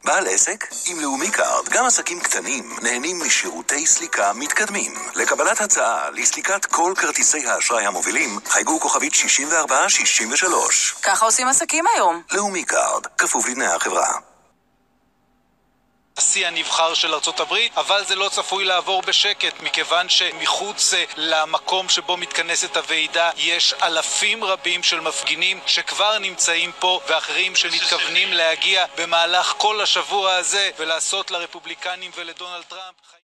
בעל עסק? עם לאומי קארד, גם עסקים קטנים נהנים משירותי סליקה מתקדמים. לקבלת הצעה לסליקת כל כרטיסי האשראי המובילים, חייגו כוכבית 6463. ככה עושים עסקים היום. לאומי קארד, כפוף לתנאי החברה. הנשיא הנבחר של ארצות הברית, אבל זה לא צפוי לעבור בשקט, מכיוון שמחוץ למקום שבו מתכנסת הוועידה יש אלפים רבים של מפגינים שכבר נמצאים פה, ואחרים שמתכוונים להגיע במהלך כל השבוע הזה ולעשות לרפובליקנים ולדונלד טראמפ